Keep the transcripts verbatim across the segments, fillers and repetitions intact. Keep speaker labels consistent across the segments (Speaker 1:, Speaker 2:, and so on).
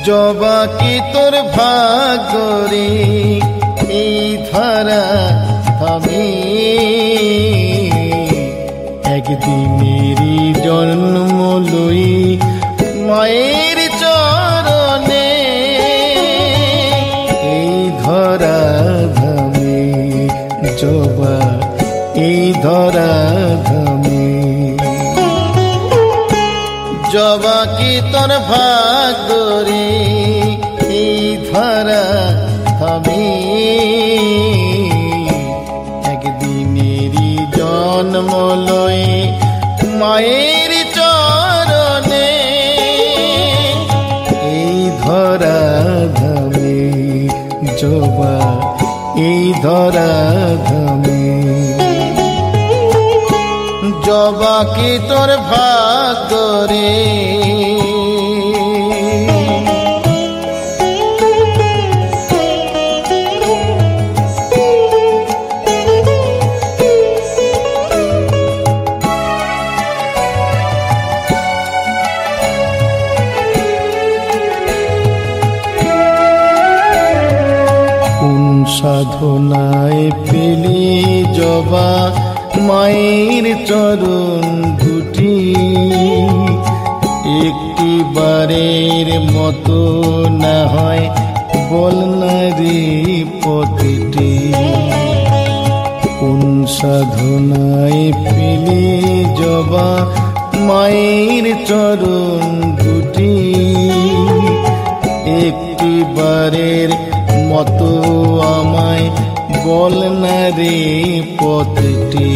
Speaker 1: জবা কি তোর ভাগ্যরে এই ধরা আমি একদিনেরই জন্ম লই মায়ের চরণে এই ধরা ধামে জবা এই ধরা ধামে জবা কি তোর ভাগ্যরে এই ধরা ধামে একদিনেরই জন্ম লই মায়ের চরণে এই ধরা ধামে জবা এই ধরা ধামে জবা কি তোর ভাগ্যরে সাধনায় পেলে জবা মায়ের চরণ দুটি একটি বারের মতো না হয় বল না রে পথটি কোন সাধনায় পেলে জবা মায়ের চরণ দুটি একটি বারের মতো আমায় বল না রে পথটি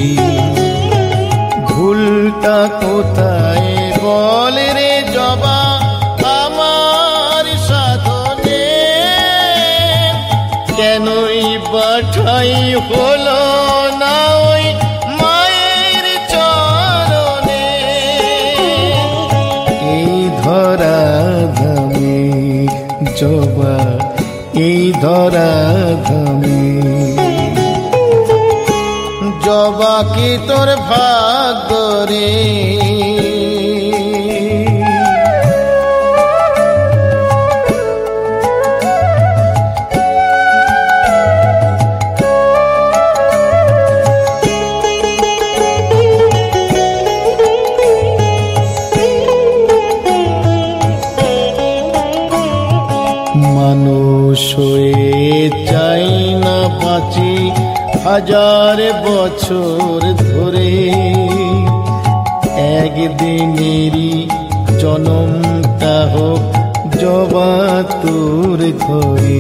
Speaker 1: ভুলটা কোথায় বল রে জবা আমার সাধনে কেনই বাঠাই হলো না ওই মায়ের চরণে এই ধরা ধামে জবা এই ধরা ধামে জবা কি তোর ভাগ্যরে মানুষ হয়ে চাই না বাঁচি হাজার বছর ধরে একদিনেরই জনমটা হোক জবা তোর ঘরে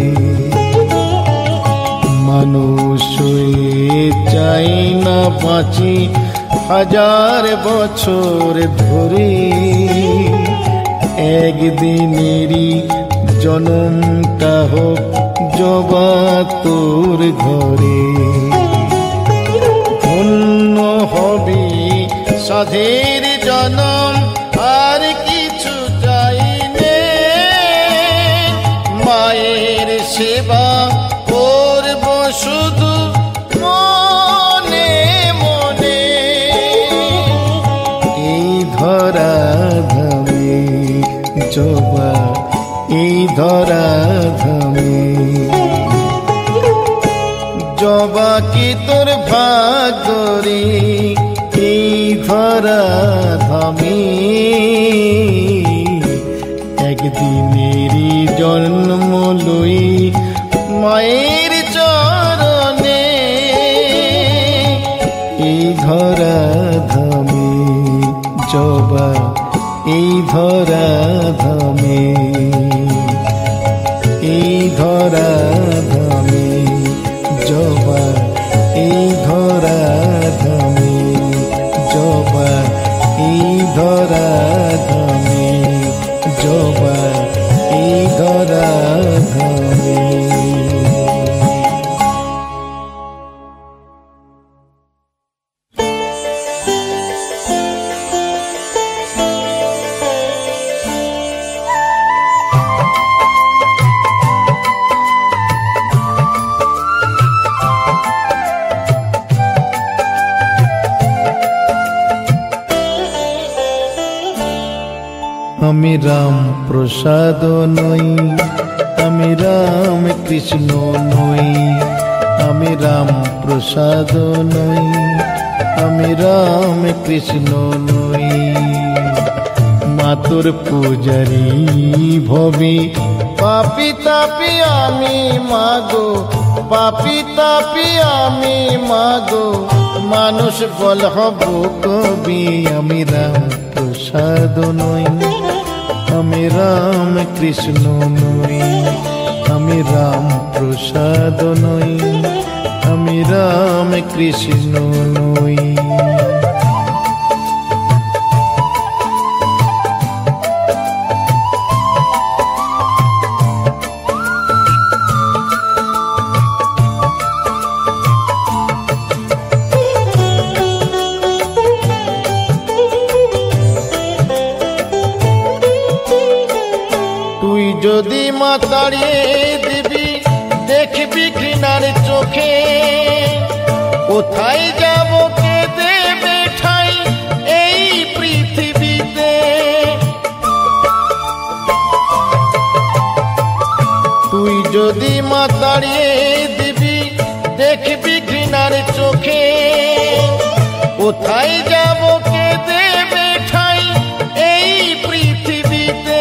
Speaker 1: মানুষ হয়ে চাই না বাঁচি হাজার বছর ধরে একদিনেরই জনমটা হোক জবা তোর ঘরে ধন্য হবি সাধের জনম আর কিছু চাই নে মায়ের সেবা করব শুধু মনে মনে এই ধরা ধামে জবা এই ধরা ধামে জবা কি তোর ভাগ্যরে এই ধরা ধামে একদিনেরই জন্ম লই মায়ের চরণে এই ধরা ধামে জবা এই ধরা ধামে এই ধরা ধামে জবা এই ধরা ধামে জবা এই ধরা ধামে জবা এই ধরা ধামে আমি রাম প্রসাদ নই, আমি রাম কৃষ্ণ নই, আমি রাম প্রসাদ নই, আমি রাম কৃষ্ণ নই। মাতুর পূজারি ভবি পাপি তাপি আমি মাগো, পাপি তাপি আমি মাগো, মানুষ বল হব কবি। আমি রাম প্রসাদ নই, আমি রাম কৃষ্ণ নই, আমি রাম প্রসাদ নই, আমি রাম কৃষ্ণ নই। তুই যদি মা তাড়িয়ে দিবি দেখবি ঘৃণার চোখে, কোথায় যাব কে দেবে ঠাই এই পৃথিবীতে। তুই যদি মা তাড়িয়ে দিবি দেখবি ঘৃণার চোখে, কোথায় যাব কে দেবে ঠাই এই পৃথিবীতে।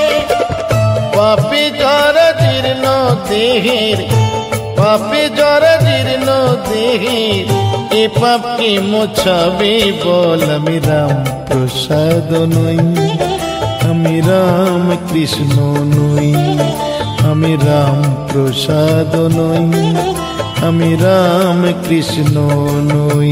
Speaker 1: পাপে জরা জীর্ণ দেহের, পাপে জরা জীর্ণ দেহের, এ পাপকে মোছাবে বল। আমি রাম প্রসাদ নই, আমি রাম কৃষ্ণ নই, আমি রাম প্রসাদ নই, আমি রাম কৃষ্ণ নই।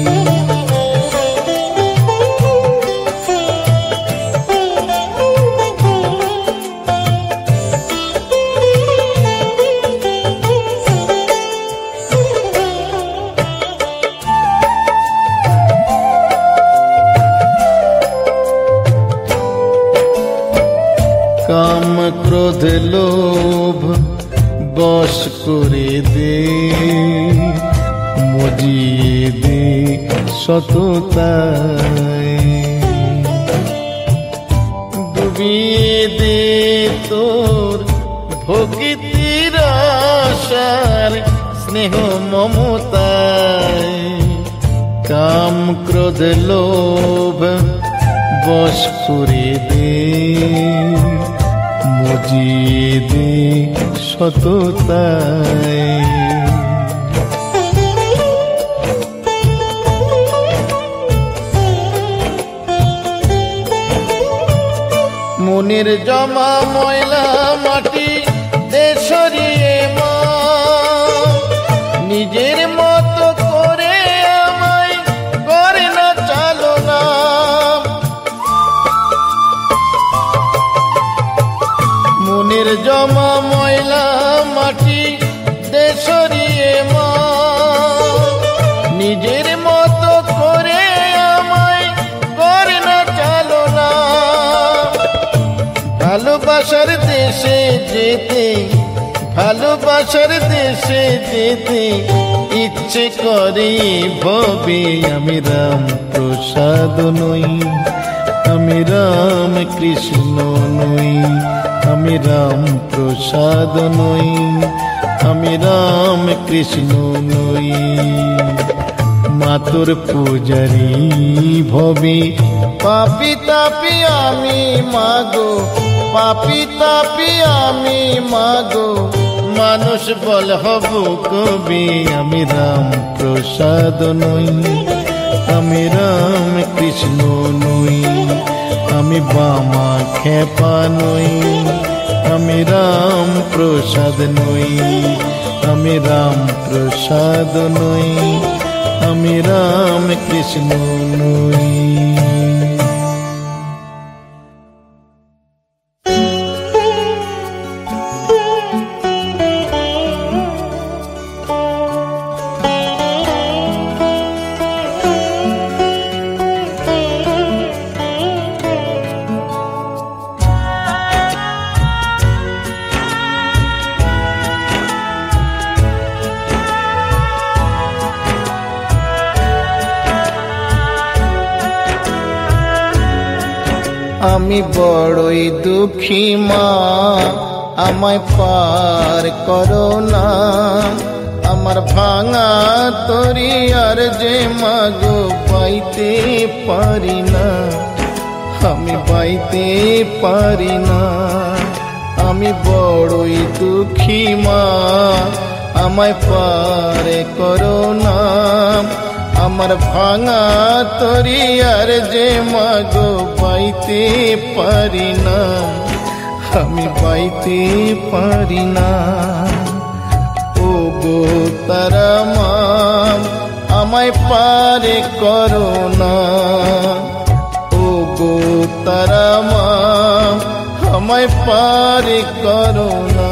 Speaker 1: কাম ক্রোধ লোভ বশ করে দে, মজিয়ে দে সততায়, ডুবিয়ে দে তোর ভক্তির আশার স্নেহ মমতায়। কাম ক্রোধ লোভ বশ করে দে, মজিয়ে দে সততায়। মনের জমা ময়লা মাটি দে সরিয়ে মা, নিজের মতো করে আমায় করে না চালনা। মনের জমা ময়লা মাটি দে সরিয়ে মা, নিজের মতো করে আমায় করে না চালনা। ভালোবাসার দেশে যেতে, ভালোবাসার দেশে যেতে ইচ্ছে করে ভবে। আমি রাম প্রসাদ নই, আমি রাম কৃষ্ণ নই, আমি রাম প্রসাদ নই, আমি রাম কৃষ্ণ নই। মাতুর পূজারি ভবি পাপি তাপি আমি মাগো, পাপি তাপি আমি মাগো, মানুষ বল হব কবি। আমি রাম প্রসাদ নই, আমি রাম কৃষ্ণ নই, আমি বামা খেপা নই, আমি রাম প্রসাদ নই, আমি রাম প্রসাদ নই, আমি রাম কৃষ্ণ নই। আমি বড়ই দুঃখী মা, আমায় পার করো না। আমার ভাঙা তরি আর যে মাগো পাইতে পারি না, আমি পাইতে পারি না। আমি বড়ই দুঃখী মা, আমায় পার করো না। আমার ভাঙা তরি আর যে মাগো পাইতে পারি না, আমি পাইতে পারি না। ও গো তারা মা, আমায় পারে করো না। ও গো তারা মা, আমায় পারে করো না।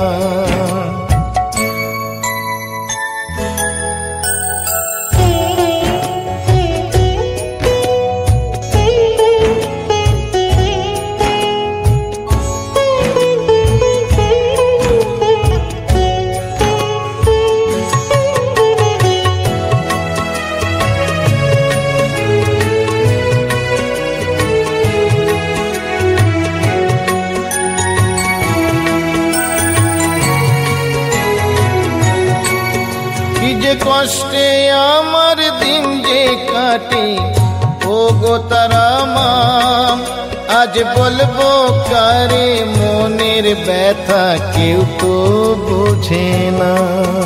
Speaker 1: কষ্টে আমার দিন যে কাটে, ও গো তারা মা, আজ বলবো কারে মনের ব্যথা, কেউ তো বোঝে না।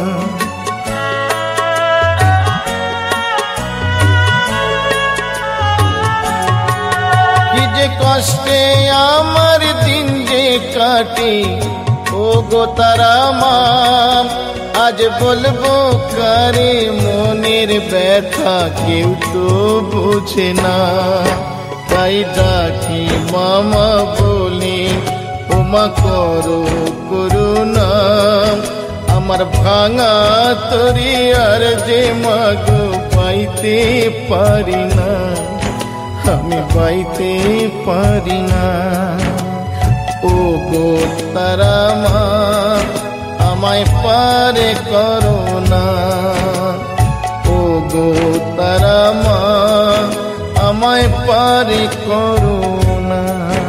Speaker 1: কি যে কষ্টে আমার দিন যে কাটে, ও গো তারা মা, আজ বলবো কারে মনের ব্যথা, কেউ তো বোঝে না। তাই ডাকি মামা বলি, ওমা করো করুণা। আমার ভাঙা তরি আর যে মাগো পাইতে পারি না, আমি পাইতে পারি না। ও গো তারা মা, আমায় পারে করো না। ও গো তারা মা, আমায় পারে করো না।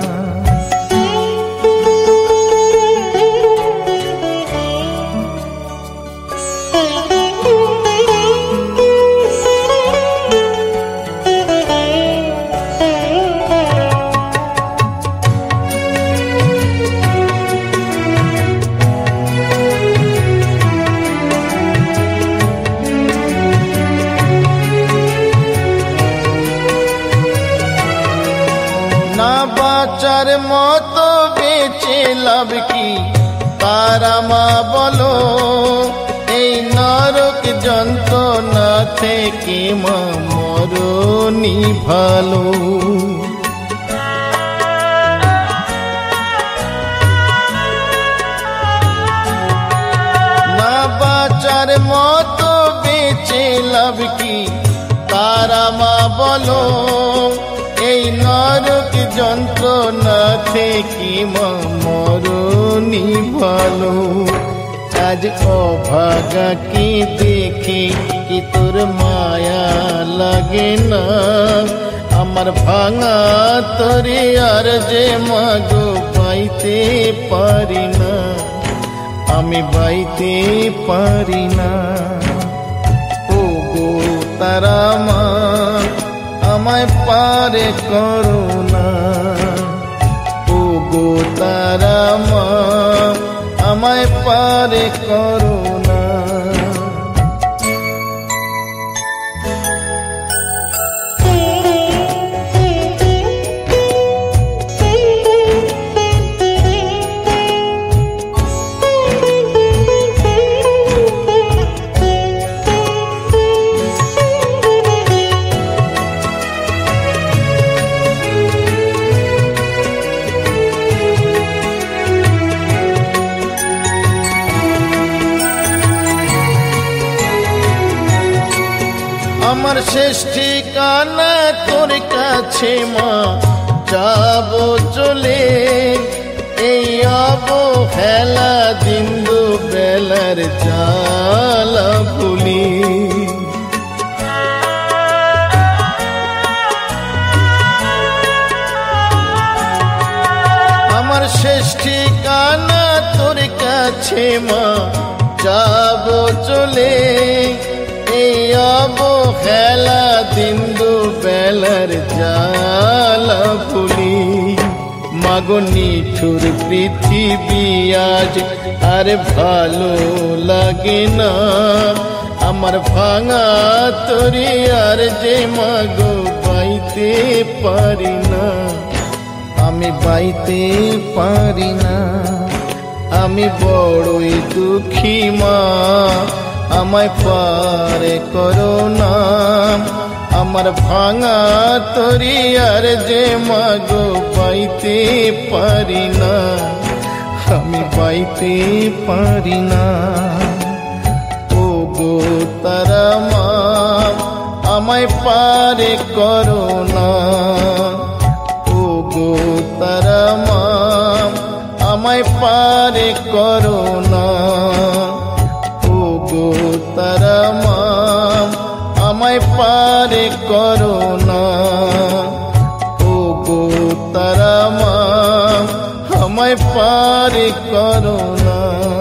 Speaker 1: বাঁচার মতো বেঁচে লাভ কি তারা মা বলো, এই নরক যন্ত্রণা থেকে মা মরণই ভালো। না বাঁচার মতো বেঁচে লাভ কি তারা মা বলো, এই নরক যন্ত্রণা থেকে মা মরণই ভালো। আজ অভাগা কি দেখি কি তোর মায়া লাগে না, আমার ভাঙা তরে আর যে মাগো পাইতে পারি না, আমি পাইতে পারি না। ও গো তারা মা, আমায় পারে করো না। ও গো তারা মা, আমায় পারে করো না। আমার শেষ ঠিকানা তোর কাছে মা, যাবো চলে এই অবহেলা দিন্দু বেলার জ্বালা ভুলি। কানা তোর কাছে মা যাব চলে, এই অবহেলা দিন দুবেলার জ্বালা ভুলি। মাগো নিঠুর পৃথিবী আজ আর ভালো লাগে না, আমার ভাঙা তরি আর যে মাগো বাইতে পারি না, আমি বাইতে পারি না। আমি বড়ই দুঃখী মা, আমায় পারে করো না, আমার ভাঙা তরি আর যে মাগো বাইতে পারি না, আমি বাইতে পারি না। ও গো তারা মা আমায় পারে করো না, ও গো তারা মা আমায় পারে করো না, ও গো তারা মা আমায় পারে করো না, ও গো তারা মা আমায় পারে করো না।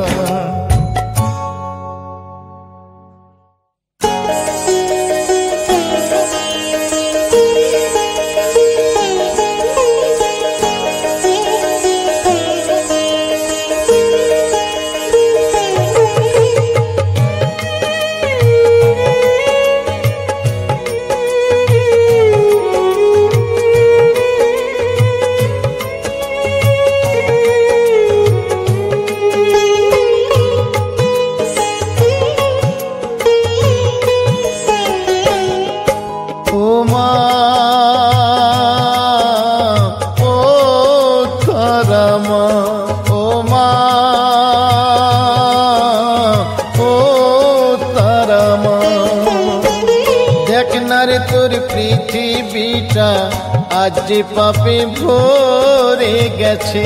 Speaker 1: পৃথিবীটা আজ পাপে ভরে গেছে,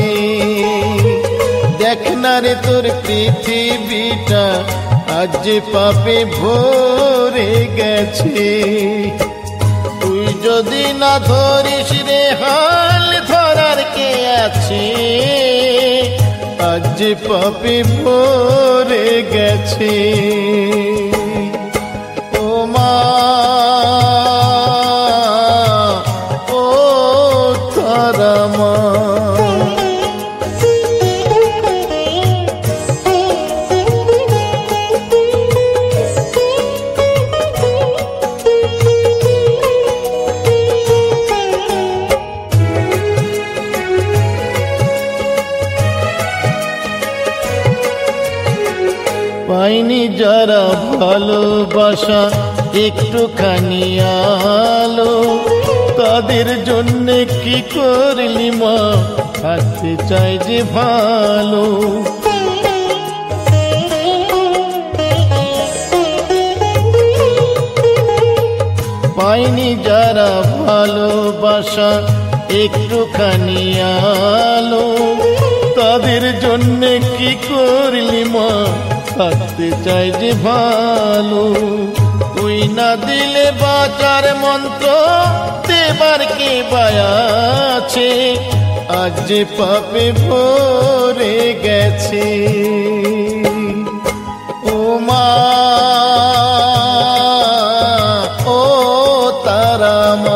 Speaker 1: দেখ না রে তোর পৃথিবীটা আজ পাপে ভরে গেছে। তুই যদি না ধরিস রে হাল ধরার কে আছে, আজ পাপে ভরে গেছে। ও মা পাইনি যারা ভালোবাসা একটুখানি আলো, তাদের জন্য কি করলি মা থাকতে চাই যে ভালো। পাইনি যারা ভালোবাসা একটুখানি আলো, তাদের জন্য কি করলি মা থাকতে চাই যে ভালো। তুই না দিলে বাঁচার মন্ত্র দেবার কে বায়াছে, আজ যে পাপে ভরে গেছে। ও মা ও তারা মা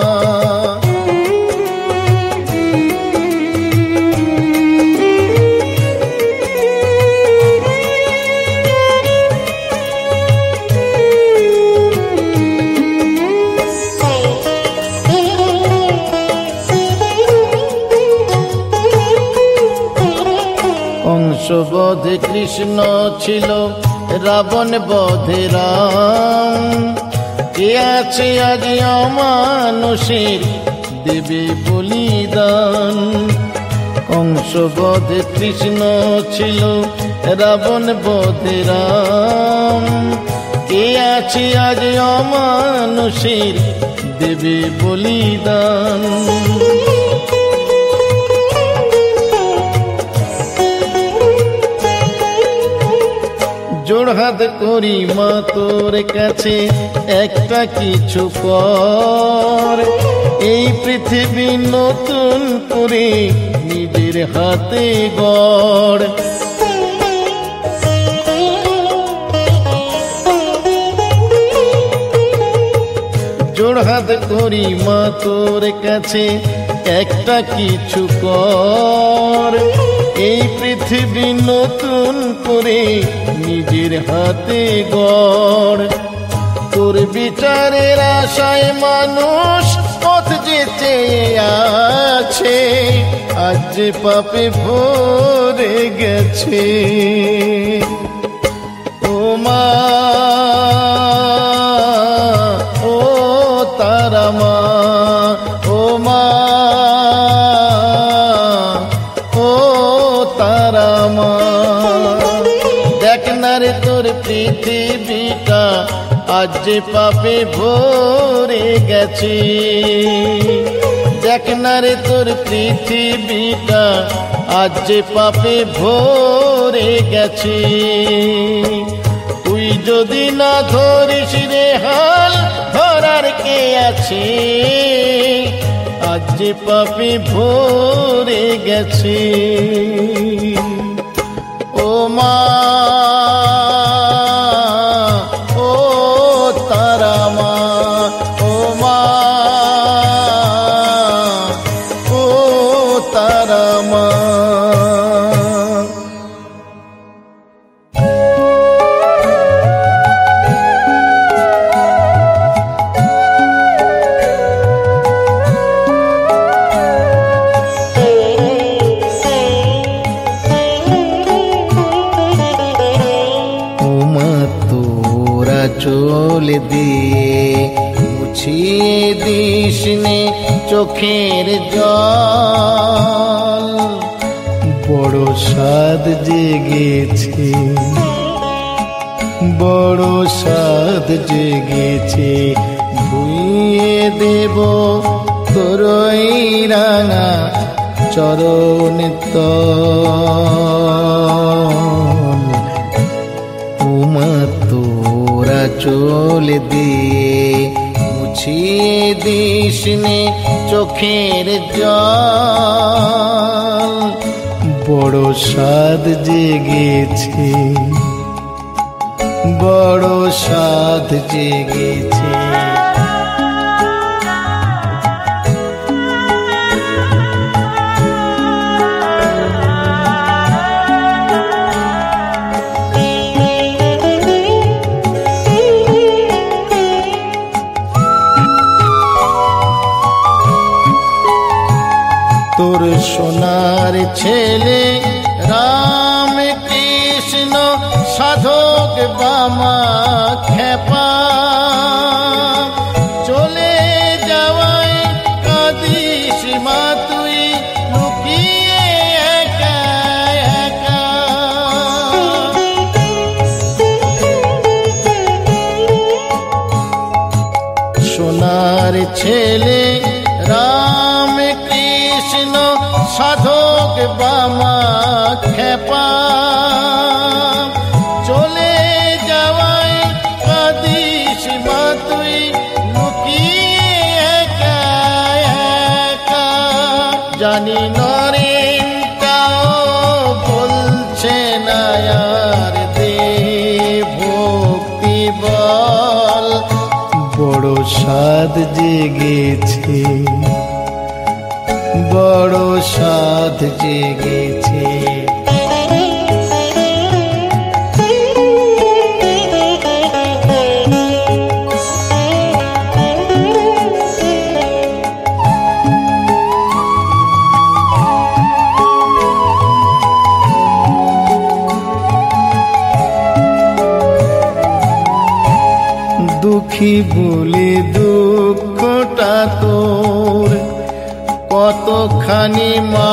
Speaker 1: বধে কৃষ্ণ ছিল, রাবণ বধে রাম, কে আছে আজ অমানুষের দেবে বলিদান। কংস বধে কৃষ্ণ ছিল, রাবণ বধে রাম, কে আছে আজ অমানুষের দেবে বলিদান। জোড়হাত করি মা তোর কাছে একটা কিছু কর, এই পৃথিবী নতুন করে নিজের হাতে গড়। জোড়হাত করি মা তোর কাছে একটা কিছু কর, এই পৃথিবী নতুন করে নিজের হাতে গড়। তোর বিচারের আশায় মানুষ পথ যে চেয়ে আছে, আজ যে পাপে ভরে গেছে। ও মা, ও তারা মা, ও মা, ও তারা মা, দেখ না রে তোর পৃথিবীটা আজ যে পাপে ভরে গেছে। দেখ না রে তোর পৃথিবীটা আজ যে পাপে ভরে গেছে। তুই যদি না ধরিস রে হাল, ধরার কে আছে, আজ যে পাপে ভরে গেছে। ও মা, ও তারা মা, ও মা, ও তারা মা। চোল দিয়ে মুছিয়ে দিস নে চোখের জল, বড় সাদ জেগেছে, বড় সাদ জেগেছে। ধুইয়ে দেব তোরই রাঙা চরণ তল। উমা তোরা চোল দিয়ে মুছিয়ে দিস নে চোখের জল, বড় সাদ জেগেছে, বড় সাদ জেগেছে। তোর সোনার ছেলে রাম কৃষ্ণ সাধক বামা খেপা, চলে যাওয়ায় কাঁদিস মা তুই লুকিয়ে একা একা। সোনার ছেলে রাম কৃষ্ণ সাধক বামা খেপা, চলে যাওয়ায় কাঁদিস মা তুই লুকিয়ে একা একা। জানি নরেনটাও বলছে না আর দে ভক্তি বল, বড় সাদ জেগেছে, বড় সাদ জেগেছে। দুঃখী বলে দুঃখটা তোর কতখানি মা,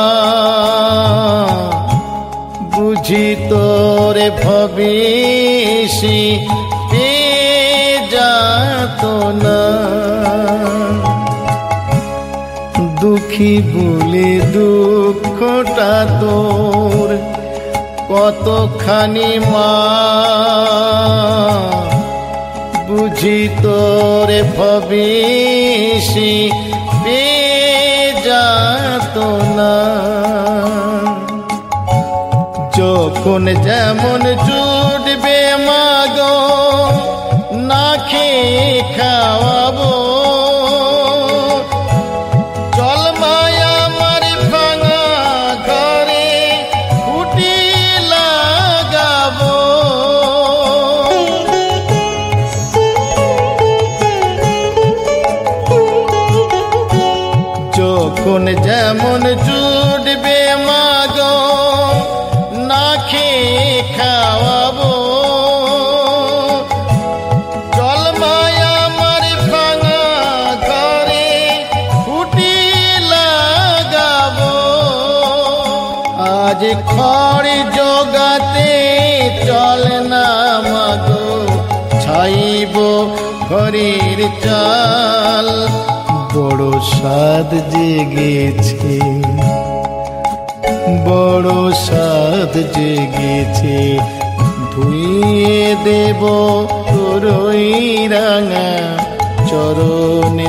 Speaker 1: বুঝি তোর ভবিষ্যি পেয়ে যাত না। দুঃখী বলে দুঃখটা তোর কতখানি মা, বুঝি তোর ভবিষ্যি পেয়ে যা যাতনা যখন যেমন জুটবে মাগো না খেয়ে খাওয়াবো চল মায়া আমার ভাঙা ঘরে খুঁটি লাগাবো যখন যেমন জুটবে মাগো না খেয়ে খাওয়াবো চল মায়া আমার ভাঙা ঘরে খুঁটি লাগাবো আজ খড় জোগাতে চল না মাগো ছাইব ঘরের চাল বড় সাদ জেগেছে বড় সাদ জেগেছে ধুইয়ে দেব তোরই রাঙা চরণে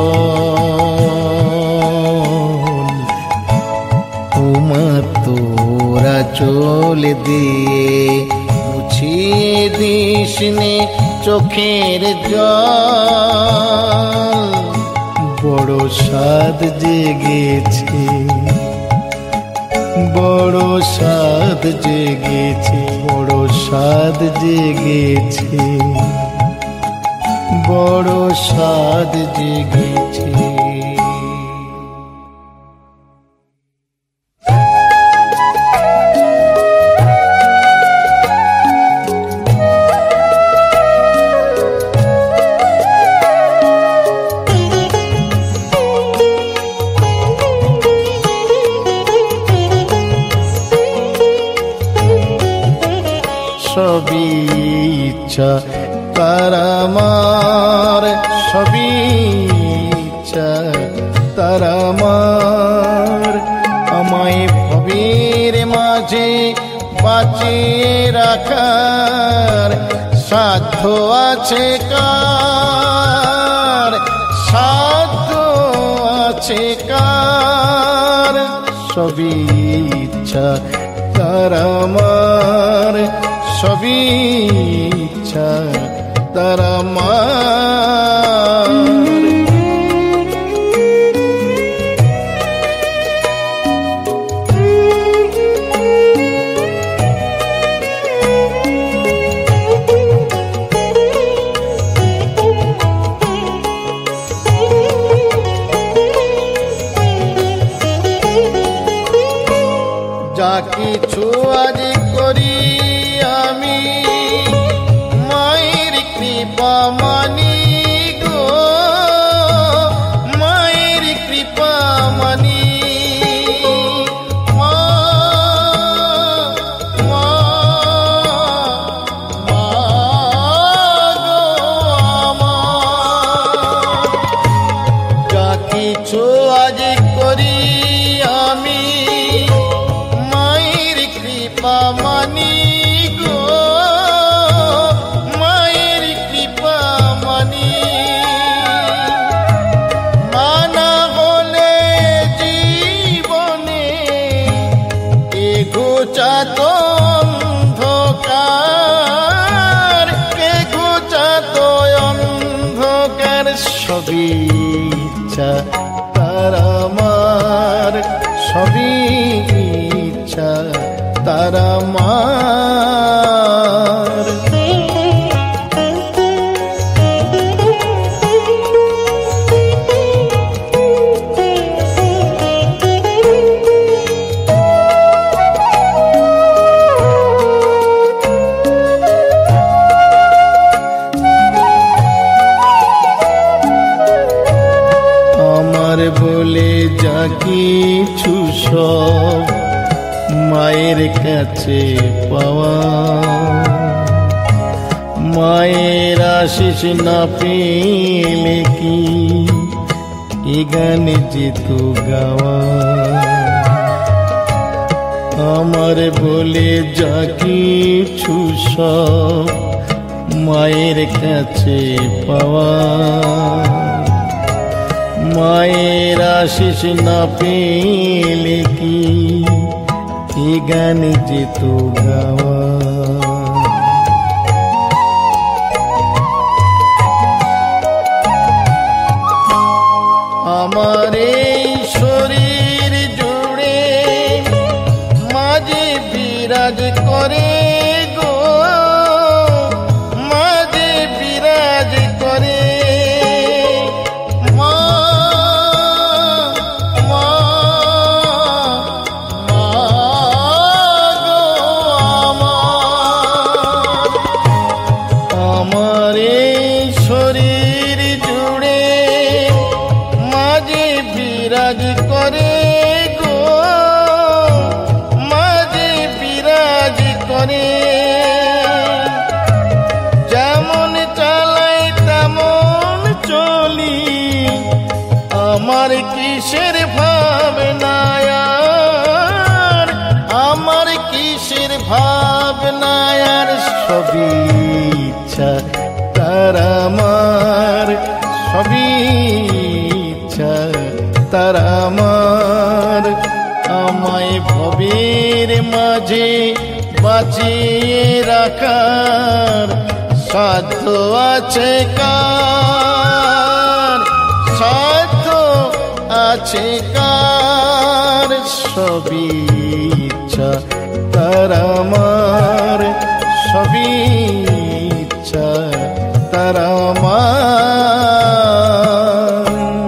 Speaker 1: তল উমা তোরা চলে দিয়ে মুছিয়ে দিস নে চোখের জল বড় সাদ জেগেছে বড় সাদ জেগেছে বড় সাদ জেগেছে বড় সাদ জেগেছে সবই ইচ্ছা তার আমার সবই ইচ্ছা তার আমার আমায় ভবের মাঝে বাঁচিয়ে রাখার সাধ্য আছে কার সাধ্য আছে কার সবই ইচ্ছা তার আমার সবই ইচ্ছা তার আমার যা কিছু আজ করি আমি মায়ের কৃপা মানি গো মায়ের কৃপা মানি মা মা মা গো আমার যা কিছু আজ করি আমি মায়ের কৃপা মানি গো মায়ের কৃপা মানি মানা হলে জীবনে এ ঘোচাত অন্ধকার এ ঘোচাত অন্ধকার সবই ইচ্ছা তার আমার সবই ইচ্ছা তার আমার আমার বলে যা কিছু সব মায়ের কাছে পাওয়া মায়ের আশিস না পেলে কি এ গানে যেত গাওয়া আমার বলে যা কিছু সব মায়ের কাছে পাওয়া মায়ের আশিস না পেলে কি এ গান যেত গাওয়া। আমার এই শরীর জুড়ে মাঝে বিরাজ করে গো, মাঝে বিরাজ করে মা, মা, মা গো আমার। আমার এই শরীর জুড়ে মাঝে বিরাজ করে গো, মাঝে বিরাজ করে। যেমন চালাই তেমন চলি, আমার কিসের ভাবনায়, আমার কিসের ভাবনায়, সবই ইচ্ছা তার আমার, সবই ইচ্ছা তার আমার। আমায় ভবের মাঝে বাঁচিয়ে রাখার সাধ্য আছে কার, সাধ্য আছে কার, সবই ইচ্ছা তার আমার, সবই ইচ্ছা তার আমার।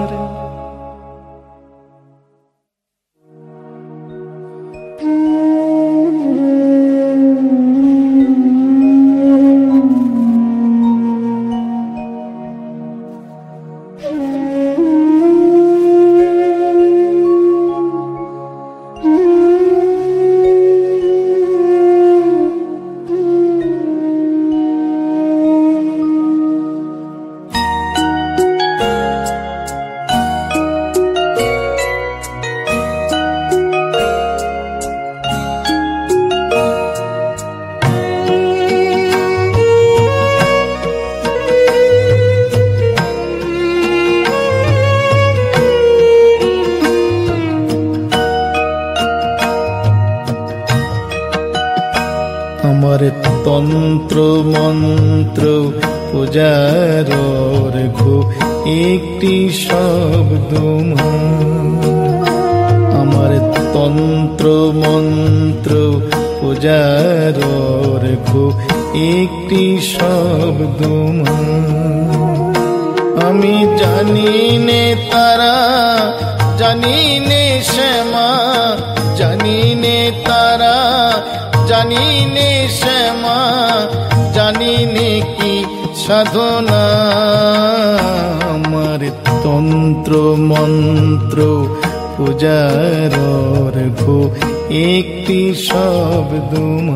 Speaker 1: আমার তন্ত্র মন্ত্র পূজার ঘো একটি শব্দ, আমার তন্ত্র মন্ত্র পূজার ঘো একটি শব্দ। আমি জানি নে তারা, জানি নে শ্যামা, জানি নে তারা, জানি নে শ্যামা, জানি নে কি সাধনা। আমার তন্ত্র মন্ত্র পূজার ঘো একটি শব্দ।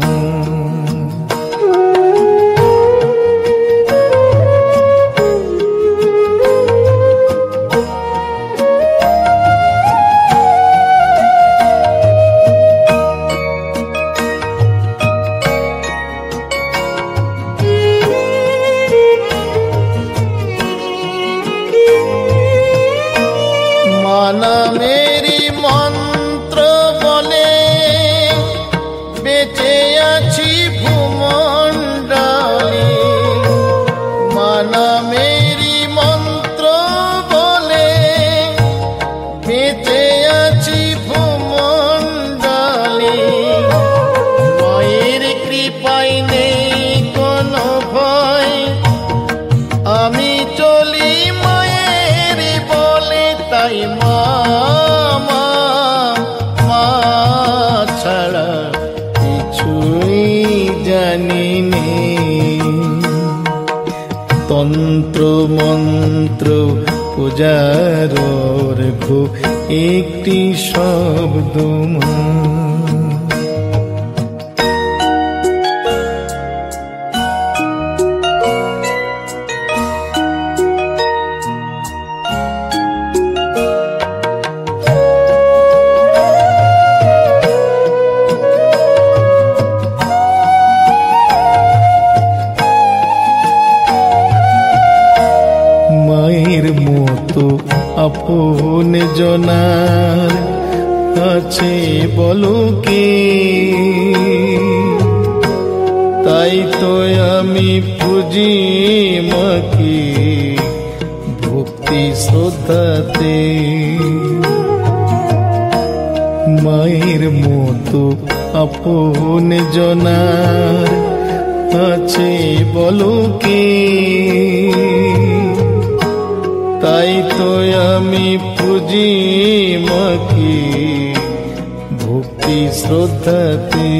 Speaker 1: মানা মেরি মন্ত্র বলে বেঁচে আছি ভূমণ্ডলে, মানা মেরি মন্ত্র বলে বেঁচে আছি ভূমণ্ডলে। মায়ের কৃপায় নেই কোনো ভয়, আমি চলি মায়ের বলে, তাই মা, মা, মা ছাড়া কিছুই জানি নে। তন্ত্র মন্ত্র পূজার ঘো একটি শব্দ। আপন জনার আছে বলো কে, তাই তো আমি পুজি মাকে ভক্তি শ্রদ্ধাতে। মায়ের মতো আপন জনার আছে বলো কে, তাই তো আমি পুজি মাকে ভক্তি শ্রদ্ধাতে।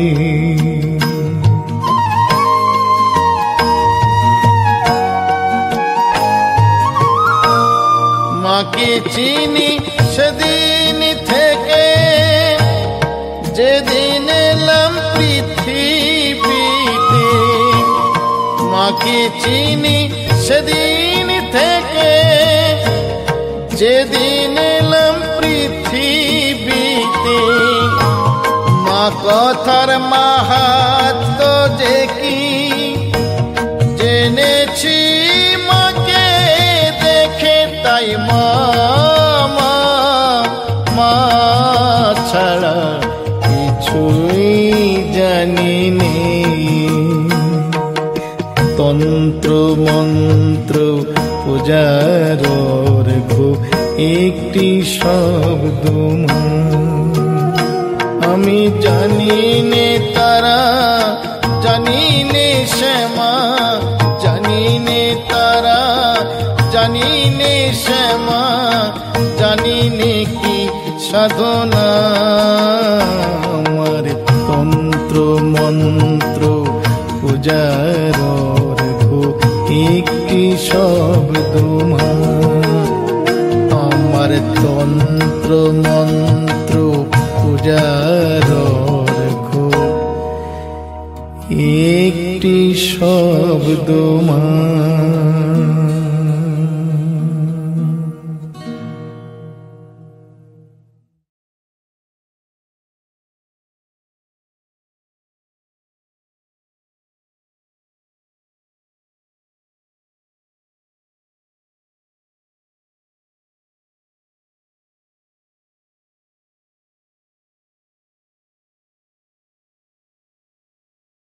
Speaker 1: মাকে চিনি সেদিন থেকে যেদিন এলাম পৃথিবীতে। মাকে চিনি সেদিন থেকে যেদিন এলাম পৃথিবীতে। মা কথার মাহাত্ম্য যে কি জেনেছি মাকে দেখে, তাই মা মা ছাড়া কিছুই জানি নে। তন্ত্র মন্ত্র পূজার ঘো একটি শব্দ আমি জানি নে, তারা জানি নে শ্যামা, জানি নে তারা জানি নে শ্যামা, জানি নে কি সাধনা। আমার তন্ত্র মন্ত্র পূজার ঘো একটি শব্দ মা। আমার তন্ত্র মন্ত্র পূজার ঘো একটি শব্দ মা।